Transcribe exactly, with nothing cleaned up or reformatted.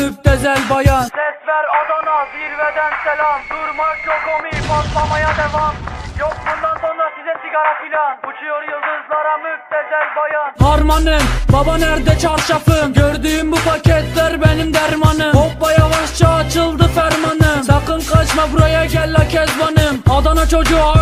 müptezel bayan. Ses ver Adana, zirveden selam. Durmak yok omi, patlamaya devam. Yok bundan sonra size sigara filan. Uçuyor yıldızlara müptezel bayan. Harmanım, baba nerede çarşafım? Gördüğüm bu paketler benim dermanım. Hoppa yavaşça açıldı fermanım. Sakın kaçma buraya gel la kezbanım. Adana çocuğu